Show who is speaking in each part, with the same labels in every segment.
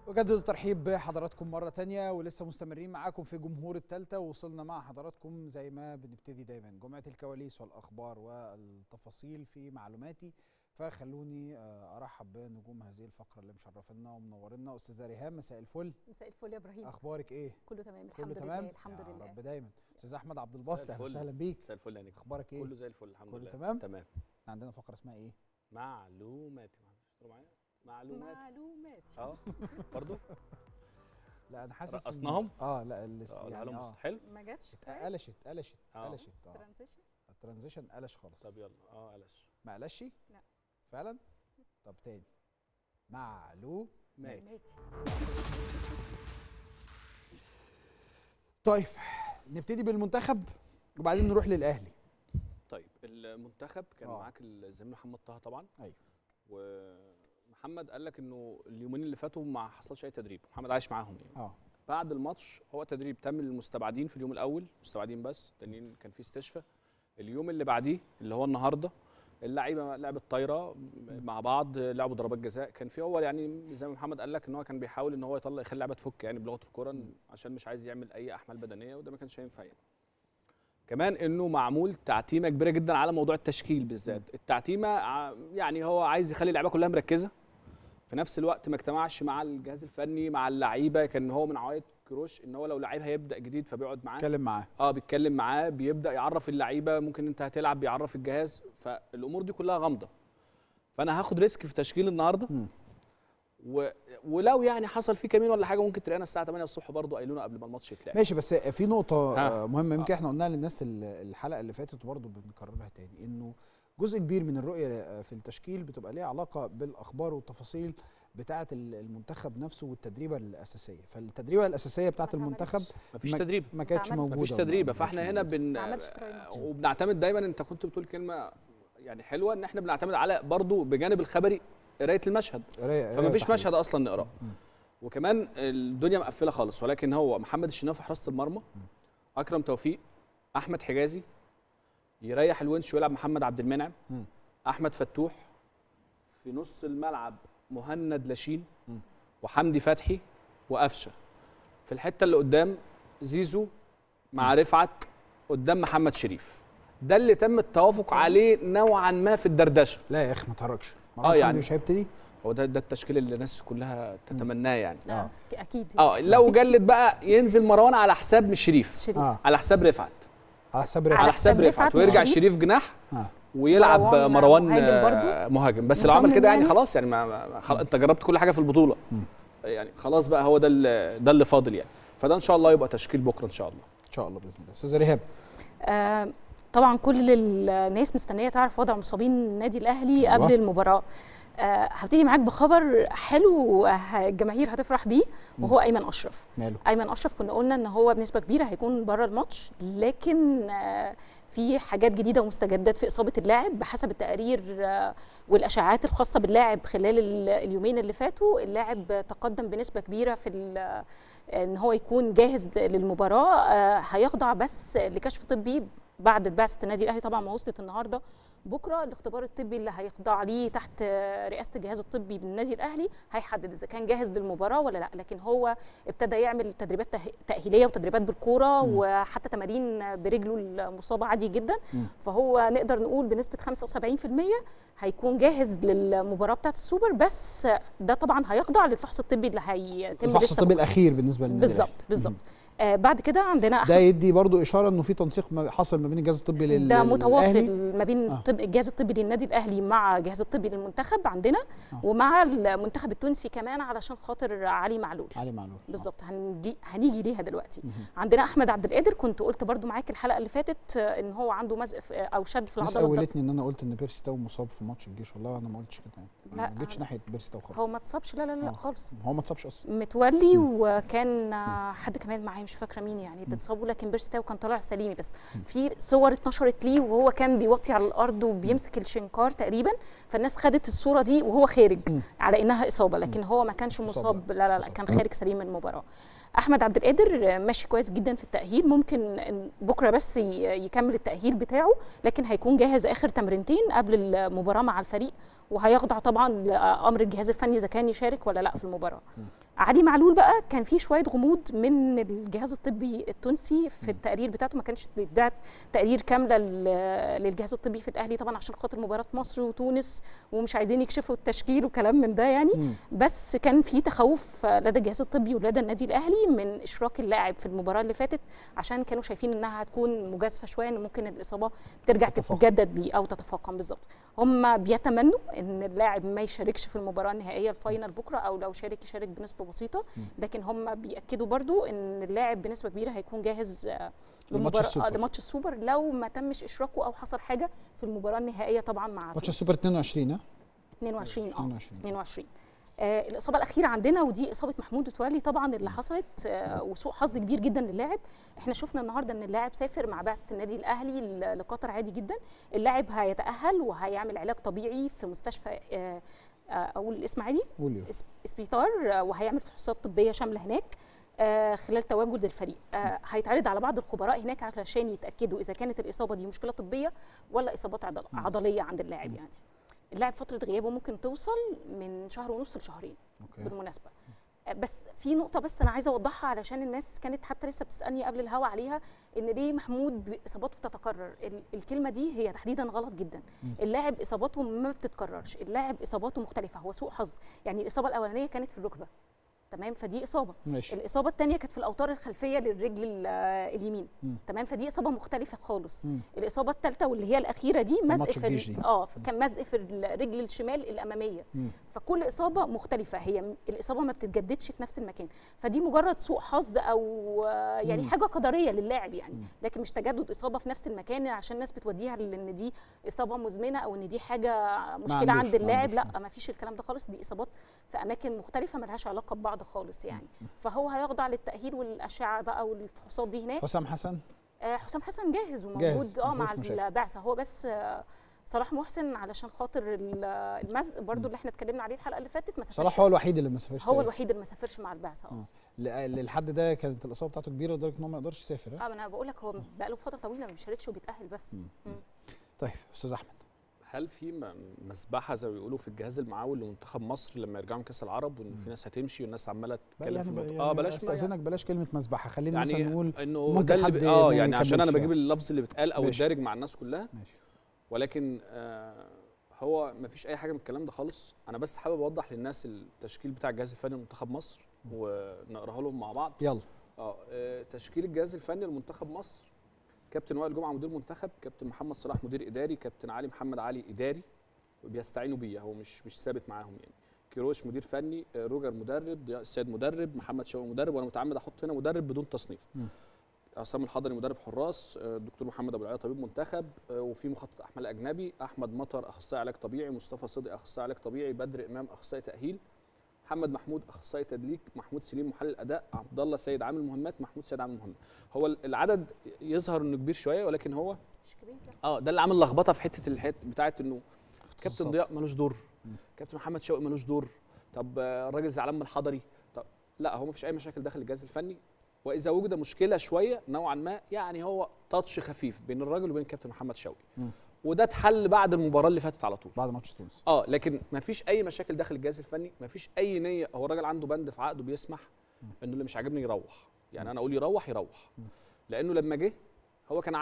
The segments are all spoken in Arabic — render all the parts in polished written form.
Speaker 1: أجدد الترحيب بحضراتكم مرة تانية ولسه مستمرين معاكم في جمهور التالتة. وصلنا مع حضراتكم زي ما بنبتدي دايما جمعة الكواليس والأخبار والتفاصيل في معلوماتي. فخلوني أرحب بنجوم هذه الفقرة اللي مشرفنا ومنورنا. أستاذة ريهام، مساء الفل.
Speaker 2: مساء الفل يا إبراهيم.
Speaker 1: أخبارك إيه؟
Speaker 2: كله تمام
Speaker 1: الحمد
Speaker 2: لله. الحمد لله
Speaker 1: يا رب دايما. أستاذ أحمد عبد الباسط، أهلا وسهلا بيك.
Speaker 3: مساء الفل يا نجم.
Speaker 1: أخبارك إيه؟
Speaker 3: كله زي الفل الحمد لله.
Speaker 1: كله
Speaker 3: تمام.
Speaker 1: عندنا فقرة اسمها إيه؟
Speaker 3: معلوماتي. معلومات. برضه
Speaker 1: لا انا حاسس
Speaker 3: رقصناهم.
Speaker 1: لا
Speaker 3: يعني حلو.
Speaker 2: ما جاتش
Speaker 1: قلشت
Speaker 2: ترانزيشن
Speaker 1: الترانزيشن قلش خالص.
Speaker 3: طب يلا قلش.
Speaker 1: ما قلشش؟
Speaker 2: لا
Speaker 1: فعلا. طب تاني. معلوماتي. طيب نبتدي بالمنتخب وبعدين نروح للاهلي.
Speaker 3: طيب المنتخب كان معاك الزميل محمد طه طبعا.
Speaker 1: ايوه.
Speaker 3: ومحمد قال لك انه اليومين اللي فاتوا ما حصلش اي تدريب، محمد عايش معاهم يعني. بعد الماتش هو تدريب تم للمستبعدين في اليوم الاول، مستبعدين بس، التانيين كان في استشفاء. اليوم اللي بعديه اللي هو النهارده اللعيبه لعبت طايره مع بعض، لعبوا ضربات جزاء. كان في اول يعني زي ما محمد قال لك ان هو كان بيحاول ان هو يخلي اللعبه تفك يعني بلغه الكوره، عشان مش عايز يعمل اي احمال بدنيه، وده ما كانش هينفع يعني. كمان انه معمول تعتيمه كبيره جدا على موضوع التشكيل بالذات. التعتيمه يعني هو عايز يخلي اللعيبه كلها مركزه، في نفس الوقت ما اجتمعش مع الجهاز الفني مع اللعيبه. كان هو من عوايد كروش ان هو لو لعيب هيبدا جديد فبيقعد معاه، بيتكلم معاه، بيبدا يعرف اللعيبه ممكن انت هتلعب، بيعرف الجهاز. فالامور دي كلها غامضه. فانا هاخد ريسك في تشكيل النهارده، ولو يعني حصل فيه كمين ولا حاجه ممكن تلاقينا الساعه 8 الصبح برضه قايلونا قبل ما الماتش يتلعب.
Speaker 1: ماشي، بس في نقطه مهمه يمكن احنا قلناها للناس الحلقه اللي فاتت وبرضه بنكررها تاني، انه جزء كبير من الرؤيه في التشكيل بتبقى ليها علاقه بالاخبار والتفاصيل بتاعه المنتخب نفسه والتدريبه الاساسيه. فالتدريبه الاساسيه بتاعه المنتخب
Speaker 3: مفيش تدريب،
Speaker 1: ما كانتش موجوده،
Speaker 3: مفيش تدريبه. فاحنا هنا وبنعتمد دايما، انت كنت بتقول كلمه يعني حلوه، ان احنا بنعتمد على برضه بجانب الخبري قرايه المشهد، فمفيش مشهد اصلا نقراه. وكمان الدنيا مقفله خالص، ولكن هو محمد الشناوي في حراسه المرمى، اكرم توفيق، احمد حجازي، يريح الونش ويلعب محمد عبد المنعم، احمد فتوح في نص الملعب، مهند لاشين وحمدي فتحي وقفشه. في الحته اللي قدام زيزو مع رفعت قدام محمد شريف. ده اللي تم التوافق عليه نوعا ما في الدردشه.
Speaker 1: لا يا اخي ما تهرجش،
Speaker 3: يعني
Speaker 1: مش هيبتدي.
Speaker 3: هو ده التشكيل اللي الناس كلها تتمناه يعني.
Speaker 2: اكيد.
Speaker 3: لو جلد بقى ينزل مروان على حساب مش شريف، على حساب رفعت،
Speaker 1: على
Speaker 3: حساب رفعت ويرجع شريف جناح ويلعب مروان مهاجم. بس لو عمل كده يعني خلاص، يعني انت جربت كل حاجه في البطوله يعني، خلاص بقى هو ده اللي فاضل يعني. فده ان شاء الله يبقى تشكيل بكره ان شاء الله.
Speaker 1: ان شاء الله باذن الله. استاذه ريهام،
Speaker 2: طبعا كل الناس مستنيه تعرف وضع مصابين النادي الاهلي قبل المباراه. هبتدي معاك بخبر حلو الجماهير هتفرح بيه، وهو ايمن اشرف. ايمن اشرف كنا قلنا ان هو بنسبه كبيره هيكون بره الماتش، لكن في حاجات جديده ومستجدات في اصابه اللاعب بحسب التقارير والاشاعات الخاصه باللاعب خلال اليومين اللي فاتوا. اللاعب تقدم بنسبه كبيره في ان هو يكون جاهز للمباراه. هيخضع بس لكشف طبي بعد بعثه النادي الاهلي طبعا ما وصلت النهارده. بكره الاختبار الطبي اللي هيخضع ليه تحت رئاسه الجهاز الطبي بالنادي الاهلي هيحدد اذا كان جاهز للمباراه ولا لا. لكن هو ابتدى يعمل تدريبات تاهيليه وتدريبات بالكوره وحتى تمارين برجله المصابه عادي جدا. فهو نقدر نقول بنسبه 75% هيكون جاهز للمباراه بتاعه السوبر، بس ده طبعا هيخضع للفحص الطبي اللي هيتم
Speaker 1: الفحص الطبي الاخير بالنسبه للنادي
Speaker 2: الاهلي. بالظبط. بعد كده عندنا
Speaker 1: ده يدي برضو اشاره انه في تنسيق حصل ما بين الجهاز الطبي للأهلي.
Speaker 2: ده متواصل ما بين الجهاز الطبي للنادي الاهلي مع الجهاز الطبي للمنتخب عندنا ومع المنتخب التونسي كمان علشان خاطر علي معلول. بالظبط. هنيجي ليها دلوقتي. عندنا احمد عبد القادر، كنت قلت برضو معاك الحلقه اللي فاتت ان هو عنده مزق او شد في العضله.
Speaker 1: قولتني ان انا قلت ان بيرسي تاو مصاب في ماتش الجيش، والله انا ما قلتش كده يعني. ما جيتش ناحيه بيرسي تاو خالص.
Speaker 2: هو ما اتصابش، لا خالص.
Speaker 1: هو ما اتصابش اصلا.
Speaker 2: متولي وكان حد كمان معايا مش فاكره مين يعني بتصابوا، لكن بيرسي تاو كان طالع سليمي. بس في صور اتنشرت ليه وهو كان بيوطي على الارض وبيمسك الشنكار تقريبا، فالناس خدت الصوره دي وهو خارج على انها اصابه، لكن هو ما كانش مصاب. لا كان خارج سليم من المباراه. احمد عبد القادر ماشي كويس جدا في التاهيل، ممكن بكره بس يكمل التاهيل بتاعه، لكن هيكون جاهز اخر تمرينتين قبل المباراه مع الفريق، وهيخضع طبعا لامر الجهاز الفني اذا كان يشارك ولا لا في المباراه. علي معلول بقى كان في شويه غموض من الجهاز الطبي التونسي في التقرير بتاعته، ما كانش بيتبعت تقرير كامله للجهاز الطبي في الاهلي طبعا عشان خاطر مباراه مصر وتونس ومش عايزين يكشفوا التشكيل وكلام من ده يعني. بس كان في تخوف لدى الجهاز الطبي ولدى النادي الاهلي من اشراك اللاعب في المباراه اللي فاتت، عشان كانوا شايفين انها هتكون مجازفه شويه، ان ممكن الاصابه ترجع تتجدد ليه او تتفاقم. بالظبط، هم بيتمنوا ان اللاعب ما يشاركش في المباراه النهائيه الفاينل بكره، او لو شارك يشارك بنسبه بسيطه، لكن هم بياكدوا برضو ان اللاعب بنسبه كبيره هيكون جاهز لماتش السوبر لو ما تمش اشراكه او حصل حاجه في المباراه النهائيه طبعا مع
Speaker 1: ماتش السوبر 22
Speaker 2: 22. الاصابه الاخيره عندنا ودي اصابه محمود متولي طبعا اللي حصلت، وسوء حظ كبير جدا للاعب. احنا شفنا النهارده ان اللاعب سافر مع بعثه النادي الاهلي لقطر عادي جدا. اللاعب هيتاهل وهيعمل علاج طبيعي في مستشفى اقول الاسم عادي اسبيطار، وهيعمل فحوصات طبيه شامله هناك خلال تواجد الفريق. هيتعرض على بعض الخبراء هناك علشان يتاكدوا اذا كانت الاصابه دي مشكله طبيه ولا اصابات عضليه عند اللاعب. يعني اللاعب فتره غيابه ممكن توصل من شهر ونص لشهرين بالمناسبه. بس في نقطه بس انا عايزه اوضحها علشان الناس كانت حتى لسه بتسالني قبل الهوا عليها، ان ليه محمود اصاباته بتتكرر. الكلمه دي هي تحديدا غلط جدا. اللاعب اصاباته ما بتتكررش، اللاعب اصاباته مختلفه، هو سوء حظ. يعني الاصابه الاولانيه كانت في الركبه، تمام، فدي اصابه.
Speaker 1: ماشي.
Speaker 2: الاصابه الثانيه كانت في الاوتار الخلفيه للرجل اليمين، تمام، فدي اصابه مختلفه خالص. الاصابه الثالثه واللي هي الاخيره دي مزق في كان مزق في الرجل الشمال الاماميه. فكل اصابه مختلفه، هي الاصابه ما بتتجددش في نفس المكان، فدي مجرد سوء حظ او يعني حاجه قدريه للاعب يعني، لكن مش تجدد اصابه في نفس المكان عشان الناس بتوديها لان دي اصابه مزمنه او ان دي حاجه مشكله عند اللاعب. لا، ما فيش الكلام ده خالص، دي اصابات في اماكن مختلفه ملهاش علاقه ببعض خالص يعني. فهو هيخضع للتاهيل والاشعه بقى والفحوصات دي هناك.
Speaker 1: حسام حسن
Speaker 2: جاهز وموجود مع البعثه. هو بس صلاح محسن علشان خاطر المزق برضو اللي احنا اتكلمنا عليه الحلقه اللي فاتت ما سافرش.
Speaker 1: صلاح هو الوحيد اللي ما سافرش،
Speaker 2: هو الوحيد اللي ما سافرش مع البعثه.
Speaker 1: للحد ده كانت الاصابه بتاعته كبيره لدرجه ان هو ما يقدرش يسافر.
Speaker 2: انا بقول لك هو بقى له فتره طويله ما بيشاركش وبيتاهل بس.
Speaker 1: طيب استاذ احمد،
Speaker 3: هل في مسبحه زي ما بيقولوا في الجهاز المعاول لمنتخب مصر لما يرجعوا من كاس العرب، وان في ناس هتمشي والناس عماله تتكلم في الموضوع؟
Speaker 1: بلاش استاذنك، بلاش كلمه مسبحه، خلينا
Speaker 3: يعني
Speaker 1: مثلا نقول
Speaker 3: انه
Speaker 1: ممكن حد
Speaker 3: يعني عشان انا بجيب اللفظ اللي بيتقال او الدارج مع الناس كلها.
Speaker 1: ماشي.
Speaker 3: ولكن هو ما فيش اي حاجه من الكلام ده خالص. انا بس حابب اوضح للناس التشكيل بتاع الجهاز الفني لمنتخب مصر ونقراها لهم مع بعض.
Speaker 1: يلا.
Speaker 3: تشكيل الجهاز الفني لمنتخب مصر: كابتن وائل جمعه مدير منتخب، كابتن محمد صلاح مدير اداري، كابتن علي محمد علي اداري وبيستعينوا بيه، هو مش ثابت معاهم يعني. كيروش مدير فني، روجر مدرب، ضياء السيد مدرب، محمد شوقي مدرب، وانا متعمد احط هنا مدرب بدون تصنيف. عصام الحضري مدرب حراس، الدكتور محمد ابو العلا طبيب منتخب، وفي مخطط احمال اجنبي، احمد مطر اخصائي علاج طبيعي، مصطفى صدقي اخصائي علاج طبيعي، بدر امام اخصائي تاهيل، محمد محمود اخصائي تدليك، محمود سليم محلل اداء، عبد الله سيد عامل مهمات، محمود سيد عامل مهمات. هو العدد يظهر انه كبير شويه ولكن هو
Speaker 2: مش كبير.
Speaker 3: ده اللي عامل لخبطه في حته بتاعه انه كابتن ضياء ملوش دور، كابتن محمد شوقي ملوش دور، طب الراجل زعلان من الحضري. طب لا، هو مفيش اي مشاكل داخل الجهاز الفني، واذا وجد مشكله شويه نوعا ما يعني هو تاتش خفيف بين الراجل وبين الكابتن محمد شوقي، وده اتحل بعد المباراه اللي فاتت على طول،
Speaker 1: بعد ماتش تونس.
Speaker 3: لكن مفيش اي مشاكل داخل الجهاز الفني، مفيش اي نيه. هو الراجل عنده بند في عقده بيسمح انه اللي مش عاجبني يروح، يعني انا اقول يروح، لانه لما جه هو كان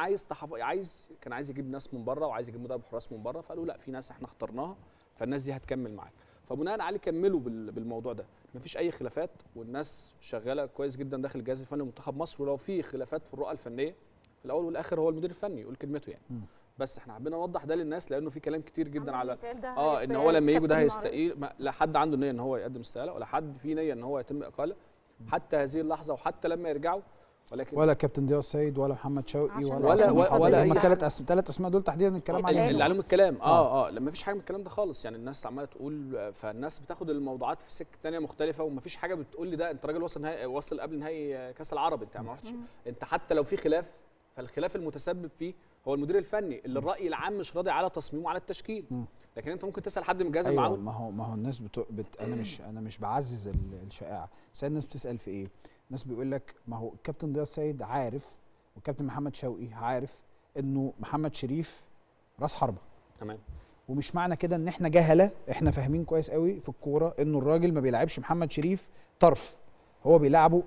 Speaker 3: عايز يجيب ناس من بره وعايز يجيب مدرب حراس من بره، فقالوا لا، في ناس احنا اخترناها فالناس دي هتكمل معاك، فبناء عليه كملوا بالموضوع ده. مفيش اي خلافات والناس شغاله كويس جدا داخل الجهاز الفني لمنتخب مصر، ولو في خلافات في الرؤى الفنيه في الاول والاخر هو المدير الفني يقول كلمته يعني. بس احنا حبينا نوضح ده للناس لانه في كلام كتير جدا على ان هو لما يجوا ده هيستقيل. لا حد عنده نيه ان هو يقدم استقاله، ولا حد في نيه ان هو يتم اقاله حتى هذه اللحظه، وحتى لما يرجعوا. ولكن
Speaker 1: ولا كابتن ضياء السيد ولا محمد شوقي ولا هم الثلاث اسماء دول تحديدا الكلام عليهم
Speaker 3: اللي عليهم الكلام. لما فيش حاجه من الكلام ده خالص، يعني الناس عماله تقول، فالناس بتاخد الموضوعات في سكه ثانيه مختلفه، ومفيش حاجه بتقول لي ده انت راجل وصل قبل نهائي كاس العرب، انت ما رحتش. انت حتى لو في خلاف فالخلاف المتسبب فيه هو المدير الفني اللي الراي العام مش راضي على تصميمه على التشكيل. لكن انت ممكن تسال حد من الجهاز المعاون.
Speaker 1: ما هو الناس انا مش بعزز الشائعه، بس الناس بتسال في ايه؟ الناس بيقول لك ما هو الكابتن ضياء السيد عارف والكابتن محمد شوقي عارف انه محمد شريف راس حربه،
Speaker 3: تمام،
Speaker 1: ومش معنى كده ان احنا جهله، احنا فاهمين كويس قوي في الكوره انه الراجل ما بيلعبش محمد شريف طرف، هو بيلعبه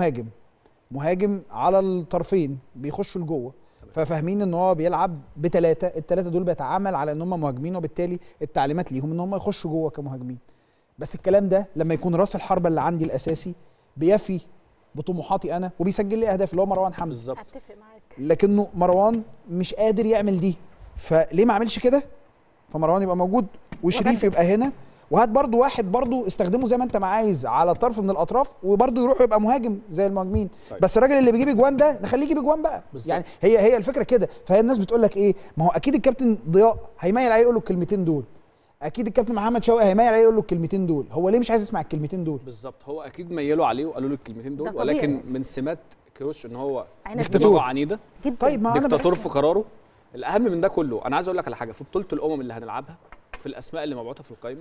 Speaker 1: مهاجم على الطرفين بيخشوا لجوه، ففاهمين ان هو بيلعب بثلاثه، الثلاثه دول بيتعامل على ان هم مهاجمين، وبالتالي التعليمات ليهم ان هم يخشوا جوه كمهاجمين. بس الكلام ده لما يكون راس الحربه اللي عندي الاساسي بيفي بطموحاتي انا وبيسجل لي اهداف، اللي هو مروان حمدي
Speaker 3: بالظبط.
Speaker 2: اتفق معاك.
Speaker 1: لكنه مروان مش قادر يعمل دي، فليه ما عملش كده؟ فمروان يبقى موجود وشريف يبقى هنا، وهات برضو واحد برضو استخدمه زي ما انت ما عايز على طرف من الاطراف، وبرضو يروح يبقى مهاجم زي المهاجمين.
Speaker 3: طيب.
Speaker 1: بس الراجل اللي بيجيب اجوان ده نخليه يجيب اجوان بقى بالزبط. يعني هي الفكره كده. فهي الناس بتقول لك ايه، ما هو اكيد الكابتن ضياء هيميل عليه يقول له الكلمتين دول، اكيد الكابتن محمد شوقي هيميل عليه يقول له الكلمتين دول، هو ليه مش عايز يسمع الكلمتين دول؟
Speaker 3: بالظبط، هو اكيد ميلوا عليه وقالوا له الكلمتين دول، ولكن من سمات كروش ان هو دكتاتور عنيده
Speaker 2: جدا.
Speaker 1: طيب ما
Speaker 3: دكتاتور في قراره. الاهم من ده كله، انا عايز اقول لك على حاجه، في بطوله الامم اللي هنلعبها في الاسماء اللي مبعوثه في القائمه،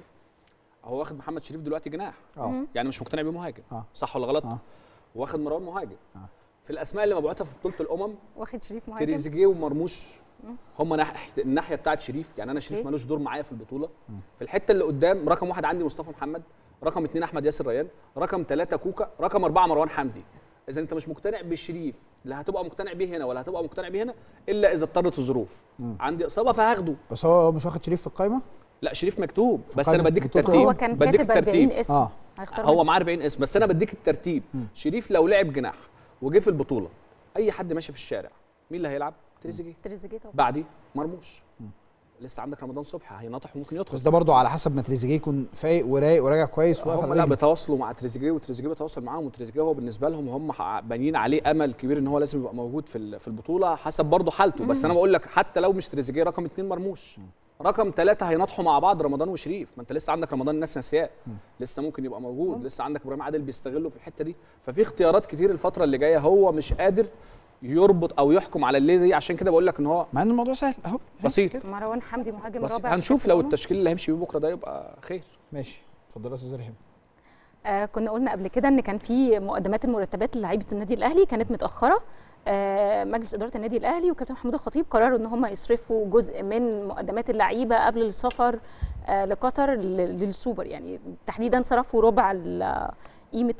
Speaker 3: هو واخد محمد شريف دلوقتي جناح، يعني مش مقتنع بيه مهاجم، صح ولا غلط؟ واخد مروان مهاجم. في الاسماء اللي مبعوثه في بطوله الامم
Speaker 2: واخد شريف مهاجم،
Speaker 3: تريزيجيه ومرموش هم الناحيه بتاعت شريف، يعني انا شريف مالوش دور معايا في البطوله. في الحته اللي قدام رقم 1 عندي مصطفى محمد، رقم 2 احمد ياسر ريان، رقم 3 كوكا، رقم 4 مروان حمدي. اذا انت مش مقتنع بالشريف، لا هتبقى مقتنع بيه هنا ولا هتبقى مقتنع بيه هنا الا اذا اضطرت الظروف. عندي اصابه فهاخده.
Speaker 1: بس هو مش واخد شريف في القائمه؟
Speaker 3: لا شريف مكتوب، بس انا بديك الترتيب.
Speaker 2: هو كان كاتب 40 اسم.
Speaker 3: هو معاه 40 اسم، بس انا بديك الترتيب. شريف لو لعب جناح وجه في البطوله، اي حد ماشي في الشارع مين اللي هيلعب؟ تريزيجيه طبعا. بعديه مرموش. لسه عندك رمضان صبحي هينطح وممكن يدخل،
Speaker 1: بس ده برضو على حسب ما تريزيجيه يكون فايق ورايق وراجع كويس
Speaker 3: هم لا بيتواصلوا مع تريزيجيه، وتريزيجيه بيتواصل معاهم، وتريزيجيه هو بالنسبه لهم هم بانيين عليه امل كبير ان هو لازم يبقى موجود في البطوله حسب برضو حالته. بس انا بقول لك حتى لو مش تريزيجيه، رقم 2 مرموش، رقم 3 هينطحوا مع بعض رمضان وشريف. ما انت لسه عندك رمضان الناس ناسياه، لسه ممكن يبقى موجود، لسه عندك ابراهيم عادل بيستغله في الحته دي. ففي اختيارات كتير الفتره اللي جايه، هو مش قادر يربط او يحكم على الليله دي. عشان كده بقول لك ان هو
Speaker 1: مع ان الموضوع سهل اهو
Speaker 2: بسيط. مروان حمدي مهاجم رابع،
Speaker 3: هنشوف لو التشكيل اللي هيمشي بيه بكره ده يبقى خير.
Speaker 1: ماشي، اتفضل يا استاذ ريهام.
Speaker 2: كنا قلنا قبل كده ان كان في مقدمات المرتبات للاعيبه النادي الاهلي كانت متاخره. مجلس اداره النادي الاهلي وكابتن محمود الخطيب قرروا ان هم يصرفوا جزء من مقدمات اللعيبه قبل السفر لقطر للسوبر، يعني تحديدا صرفوا ربع قيمه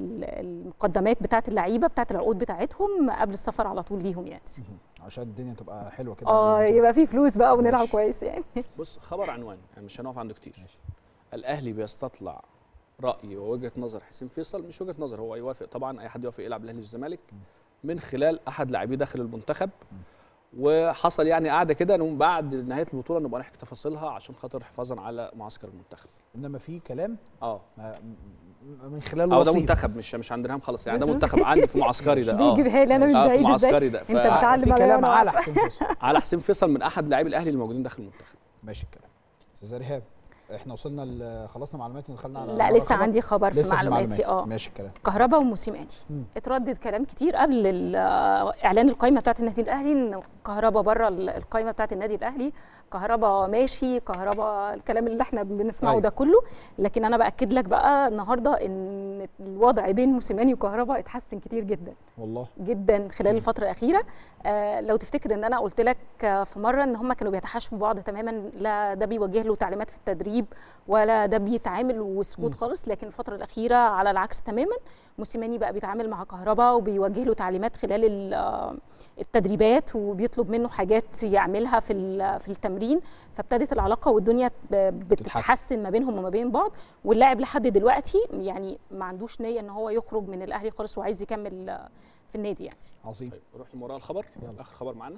Speaker 2: المقدمات بتاعه اللعيبه بتاعه العقود بتاعتهم قبل السفر على طول ليهم، يعني
Speaker 1: عشان الدنيا تبقى حلوه كده.
Speaker 2: يبقى في فلوس بقى ونلعب كويس يعني.
Speaker 3: بص، خبر عنوان يعني مش هنقف عنده كتير. الاهلي بيستطلع راي ووجهه نظر حسين فيصل، مش وجهه نظر، هو يوافق طبعا، اي حد يوافق يلعب الاهلي والزمالك من خلال احد لاعبيه داخل المنتخب. وحصل يعني قاعده كده انه بعد نهايه البطوله نبقى نحكي تفاصيلها عشان خاطر حفاظا على معسكر المنتخب.
Speaker 1: انما في كلام من خلال
Speaker 3: الوسيط ده منتخب مش عند ريهام خالص، يعني ده منتخب عندي في معسكري ده.
Speaker 2: بيجيبها لي انا مش بعيد،
Speaker 3: في معسكري ده
Speaker 2: انت بتعلم
Speaker 1: في كلام على حسين فيصل
Speaker 3: على حسين فيصل من احد لاعبي الاهلي الموجودين داخل المنتخب.
Speaker 1: ماشي الكلام. استاذ ريهام، احنا وصلنا خلصنا معلومات ودخلنا على
Speaker 2: لا لسه عندي خبر في معلوماتي.
Speaker 1: ماشي الكلام.
Speaker 2: كهربا وموسيماني اتردد كلام كتير قبل اعلان القائمه بتاعه النادي الاهلي ان كهربا بره القائمه بتاعه النادي الاهلي، كهربا ماشي، كهربا الكلام اللي احنا بنسمعه ده كله. لكن انا باكد لك بقى النهارده ان الوضع بين موسيماني وكهربا اتحسن كتير جدا
Speaker 1: والله
Speaker 2: جدا خلال الفتره الاخيره. لو تفتكر ان انا قلت لك في مره ان هم كانوا بيتحاشوا بعض تماما، لا ده بيوجه له تعليمات في التدريب ولا ده بيتعامل وسكوت خالص. لكن الفتره الاخيره على العكس تماما، موسيماني بقى بيتعامل مع كهربا وبيوجه له تعليمات خلال التدريبات وبيطلب منه حاجات يعملها في التمرين. فابتدت العلاقه والدنيا بتتحسن ما بينهم وما بين بعض. واللاعب لحد دلوقتي يعني ما عندوش نيه ان هو يخرج من الاهلي خالص وعايز يكمل في النادي يعني.
Speaker 1: عظيم.
Speaker 3: طيب نروح لموضوع الخبر. اخر خبر معانا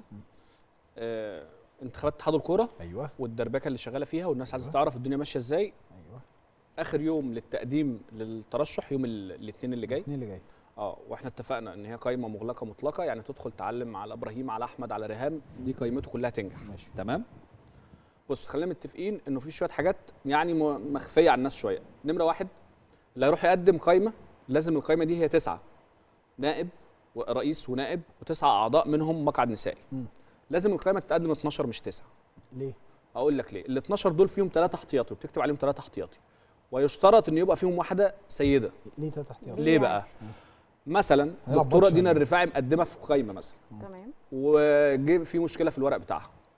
Speaker 3: انتخابات اتحاد الكوره.
Speaker 1: ايوه.
Speaker 3: والدربكه اللي شغاله فيها والناس عايزه تعرف الدنيا ماشيه ازاي.
Speaker 1: ايوه.
Speaker 3: اخر يوم للتقديم للترشح يوم الاثنين اللي جاي.
Speaker 1: الاثنين اللي جاي.
Speaker 3: واحنا اتفقنا ان هي قائمه مغلقه مطلقه، يعني تدخل تعلم على ابراهيم، على احمد، على ريهام، دي قائمته كلها تنجح.
Speaker 1: ماشي.
Speaker 3: تمام. بص، خلينا متفقين انه في شويه حاجات يعني مخفيه على الناس شويه. نمره 1، اللي هيروح يقدم قائمه لازم القائمه دي هي 9 نائب ورئيس ونائب و9 اعضاء منهم مقعد نسائي. لازم القائمه تتقدم 12 مش 9.
Speaker 1: ليه؟
Speaker 3: اقول لك ليه. ال 12 دول فيهم 3 احتياطي وبتكتب عليهم 3 احتياطي، ويشترط ان يبقى فيهم واحده سيده.
Speaker 1: ليه 3 احتياطي؟
Speaker 3: ليه بقى؟ مثلا دكتوره دينا الرفاعي مقدمه في قائمه مثلا،
Speaker 2: تمام،
Speaker 3: وجه في مشكله في الورق بتاعها،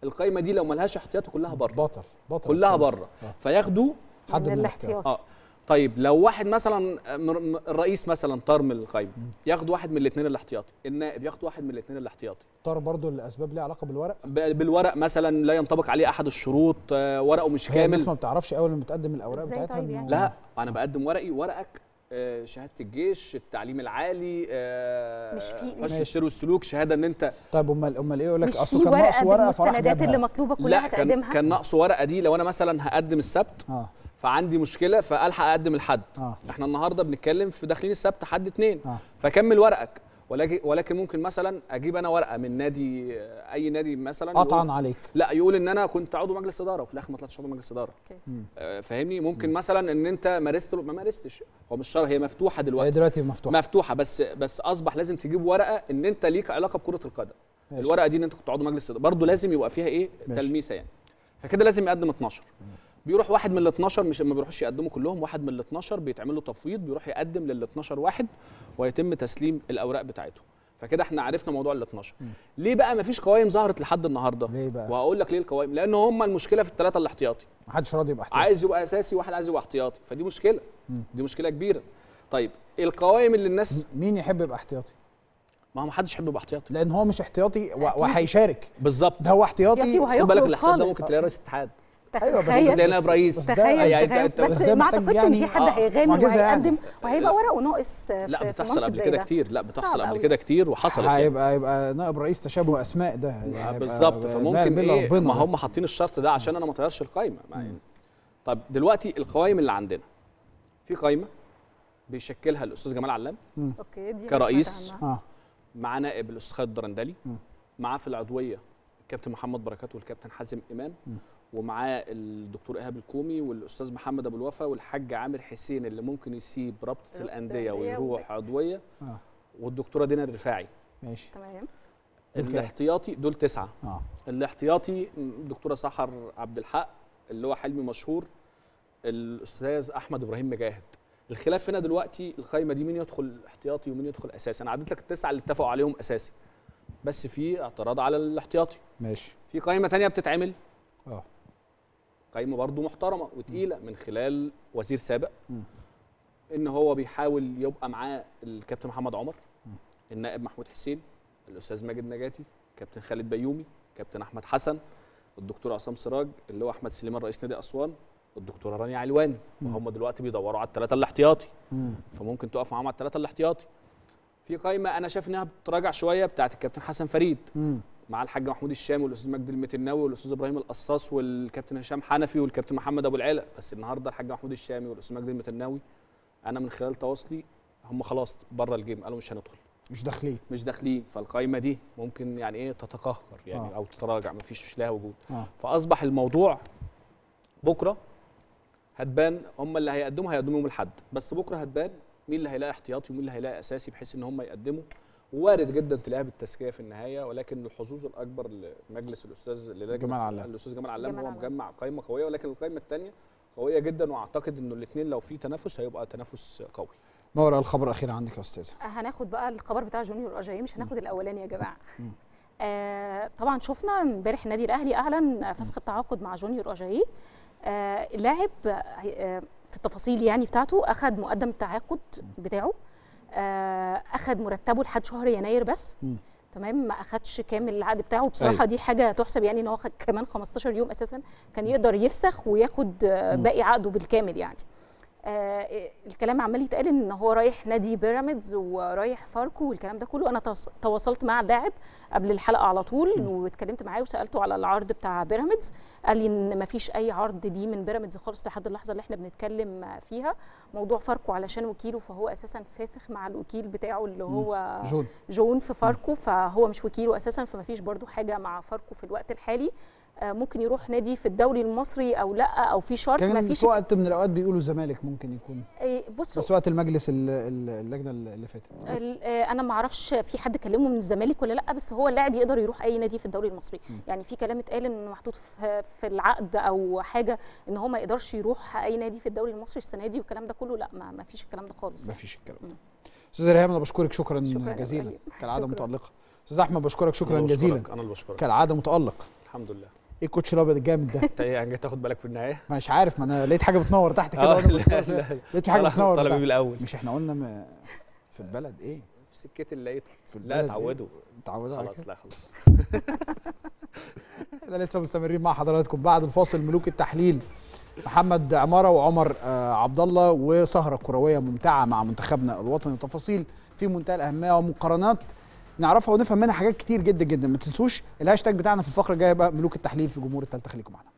Speaker 3: القايمه دي لو ملهاش احتياطي كلها بره،
Speaker 1: بطل
Speaker 3: كلها بره، فياخدوا
Speaker 1: حد من الاحتياطي.
Speaker 3: طيب لو واحد مثلا الرئيس مثلا طار من القايمه، ياخد واحد من الاثنين الاحتياطي، النائب ياخد واحد من الاثنين الاحتياطي.
Speaker 1: طار برضه لاسباب ليها علاقه بالورق؟
Speaker 3: بالورق مثلا لا ينطبق عليه احد الشروط، ورقه مش كامل.
Speaker 1: الناس ما بتعرفش اول ما بتقدم الاوراق بتاعتها.
Speaker 2: طيب يعني؟
Speaker 3: لا انا بقدم ورقك، شهاده الجيش، التعليم العالي،
Speaker 2: مش في
Speaker 3: حسن السير والسلوك، شهاده ان انت.
Speaker 1: طيب امال ايه يقول لك
Speaker 2: اصل كان ناقص ورقه فراح جابها؟ المستندات اللي مطلوبه كلها هتقدمها.
Speaker 3: كان ناقص ورقه دي لو انا مثلا هقدم السبت فعندي مشكله فالحق اقدم الحد. احنا النهارده بنتكلم في داخلين السبت حد 2 فكمل ورقك، ولكن ممكن مثلا اجيب انا ورقه من نادي، اي نادي مثلا
Speaker 1: قطعا عليك،
Speaker 3: لا يقول ان انا كنت عضو مجلس اداره وفي الاخر ما طلعتش عضو مجلس اداره. فاهمني؟ ممكن مثلا ان انت مارست ما مارستش، هو مش شرط، هي مفتوحه دلوقتي.
Speaker 1: هي دلوقتي مفتوحه
Speaker 3: بس اصبح لازم تجيب ورقه ان انت ليك علاقه بكره القدم. الورقه دي ان انت كنت عضو مجلس اداره برضه لازم يبقى فيها ايه تلميسه يعني. فكده لازم يقدم 12. بيروح واحد من ال 12، مش ما بيروحش يقدموا كلهم، واحد من ال 12 بيتعمل له تفويض بيروح يقدم لل 12 واحد ويتم تسليم الاوراق بتاعتهم. فكده احنا عرفنا موضوع ال 12. ليه بقى ما فيش قوائم ظهرت لحد النهارده؟
Speaker 1: ليه بقى؟
Speaker 3: وهقول لك ليه القوائم، لان هم المشكله في الثلاثه الاحتياطي.
Speaker 1: ما حدش راضي يبقى احتياطي،
Speaker 3: عايز يبقى اساسي وواحد عايز يبقى احتياطي، فدي مشكله. دي مشكله كبيره. طيب القوائم اللي الناس
Speaker 1: مين يحب يبقى احتياطي؟
Speaker 3: ما هو محدش يحب يبقى احتياطي
Speaker 1: لان هو مش احتياطي
Speaker 3: وهيشارك. بالظبط،
Speaker 1: ده هو احتياطي
Speaker 3: خد بالك الاحتياط ده ممكن تلاقيه رئيس اتحاد.
Speaker 2: ايوه
Speaker 3: بس تلاقي نائب رئيس.
Speaker 2: بس ما اعتقدش ان في حد هيغامر وهيقدم وهيبقى ورقه ناقص.
Speaker 3: لا بتحصل قبل كده كتير، لا بتحصل قبل كده كتير وحصلت.
Speaker 1: هيبقى نائب رئيس تشابه اسماء ده
Speaker 3: بالظبط. فممكن ايه ما هم حاطين الشرط ده عشان انا ما اطيرش القايمه. طب دلوقتي القوائم اللي عندنا في قايمه بيشكلها الاستاذ جمال علام
Speaker 2: اوكي دي
Speaker 3: كرئيس، مع نائب الاستاذ خالد الدرندلي، معاه في العضويه الكابتن محمد بركات والكابتن حازم امام، ومعاه الدكتور ايهاب الكومي والاستاذ محمد ابو الوفا والحاج عامر حسين اللي ممكن يسيب رابطه الانديه ويروح عضويه، والدكتوره دينا الرفاعي.
Speaker 1: ماشي
Speaker 2: تمام.
Speaker 3: الاحتياطي دول 9. الاحتياطي الدكتوره سحر عبد الحق اللي هو حلمي مشهور، الاستاذ احمد ابراهيم مجاهد. الخلاف هنا دلوقتي القايمه دي مين يدخل احتياطي ومين يدخل اساسي. انا عديت لك ال9 اللي اتفقوا عليهم اساسي، بس في اعتراض على الاحتياطي.
Speaker 1: ماشي.
Speaker 3: في قايمه ثانيه بتتعمل قايمه برضو محترمه وتقيله من خلال وزير سابق، ان هو بيحاول يبقى معاه الكابتن محمد عمر، النائب محمود حسين، الاستاذ ماجد نجاتي، كابتن خالد بيومي، كابتن احمد حسن، الدكتور عصام سراج اللي هو احمد سليمان رئيس نادي اسوان، الدكتوره رانيا علواني. وهم دلوقتي بيدوروا على الثلاثه الاحتياطي، فممكن تقف معاهم على الثلاثه الاحتياطي. في قايمه انا شايف انها بتراجع شويه بتاعت الكابتن حسن فريد مع الحاج محمود الشامي والاستاذ مجدي المتناوي والاستاذ ابراهيم القصاص والكابتن هشام حنفي والكابتن محمد ابو العلا. بس النهارده الحاج محمود الشامي والاستاذ مجدي المتناوي انا من خلال تواصلي هم خلاص بره الجيم، قالوا مش هندخل، مش داخلين. فالقايمه دي ممكن يعني ايه تتقهقر يعني او تتراجع، ما فيش لها وجود. فاصبح الموضوع بكره هتبان، هم اللي هيقدموا يوم الاحد، بس بكره هتبان مين اللي هيلاقي احتياطي ومين اللي هيلاقي اساسي، بحيث ان هم يقدموا. وارد جدا تلاقيها بالتزكيه في النهايه، ولكن الحظوظ الاكبر لمجلس الاستاذ جمال علام هو مجمع قائمه قويه، ولكن القائمه الثانيه قويه جدا، واعتقد انه الاثنين لو في تنافس هيبقى تنافس قوي.
Speaker 1: ما وراء الخبر الاخير عندك يا استاذه؟
Speaker 2: هناخد بقى الخبر بتاع جونيور اجاي، مش هناخد الاولاني يا جماعه. طبعا شفنا امبارح النادي الاهلي اعلن فسخ التعاقد مع جونيور اجاي. اللاعب في التفاصيل يعني بتاعته اخذ مقدم التعاقد بتاعه، اخذ مرتبه لحد شهر يناير بس. تمام، ما اخدش كامل العقد بتاعه. بصراحه دي حاجه تحسب يعني، ان هو كمان 15 يوم اساسا كان يقدر يفسخ وياخد باقي عقده بالكامل يعني. الكلام عمال يتقال ان هو رايح نادي بيراميدز ورايح فاركو والكلام ده كله. انا تواصلت مع اللاعب قبل الحلقه على طول واتكلمت معاه وسالته على العرض بتاع بيراميدز، قال لي ان ما فيش اي عرض ليه من بيراميدز خالص لحد اللحظه اللي احنا بنتكلم فيها. موضوع فاركو علشان وكيله، فهو اساسا فاسخ مع الوكيل بتاعه اللي هو جون في فاركو، فهو مش وكيله اساسا، فما فيش برده حاجه مع فاركو في الوقت الحالي. ممكن يروح نادي في الدوري المصري او لا، او في شرط ما فيش.
Speaker 1: في وقت من الاوقات بيقولوا الزمالك ممكن يكون، بس وقت المجلس اللجنه اللي فاتت
Speaker 2: انا ما اعرفش في حد كلمه من الزمالك ولا لا، بس هو اللاعب يقدر يروح اي نادي في الدوري المصري. يعني في كلام اتقال انه محطوط في العقد او حاجه ان هو ما يقدرش يروح اي نادي في الدوري المصري السنه دي والكلام ده كله. لا ما فيش الكلام ده خالص.
Speaker 1: ما فيش الكلام ده. استاذ ريهام انا بشكرك شكرا جزيلا كالعاده متالقه. استاذ احمد بشكرك شكرا جزيلا
Speaker 3: انا اللي بشكرك
Speaker 1: كالعاده متالق.
Speaker 3: الحمد لله.
Speaker 1: ايه الكوتش الابيض الجامد ده؟
Speaker 3: انت يعني جاي تاخد بالك في النهايه؟
Speaker 1: مش عارف، ما انا لقيت حاجه بتنور تحت كده وانا لقيت في حاجه بتنور
Speaker 3: طلبي بالاول.
Speaker 1: مش احنا قلنا في البلد ايه؟
Speaker 3: في سكتي اللي لقيته.
Speaker 1: لا
Speaker 3: اتعودوا.
Speaker 1: اتعودوا
Speaker 3: خلاص. لا خلاص.
Speaker 1: احنا لسه مستمرين مع حضراتكم بعد الفاصل. ملوك التحليل محمد عماره وعمر عبد الله، وسهره كرويه ممتعه مع منتخبنا الوطني، وتفاصيل في منتهى الاهميه ومقارنات نعرفها ونفهم منها حاجات كتير جدا جدا. ما تنسوش الهاشتاج بتاعنا في الفقره الجايه بقى ملوك التحليل في جمهور التالتة. خليكم معنا.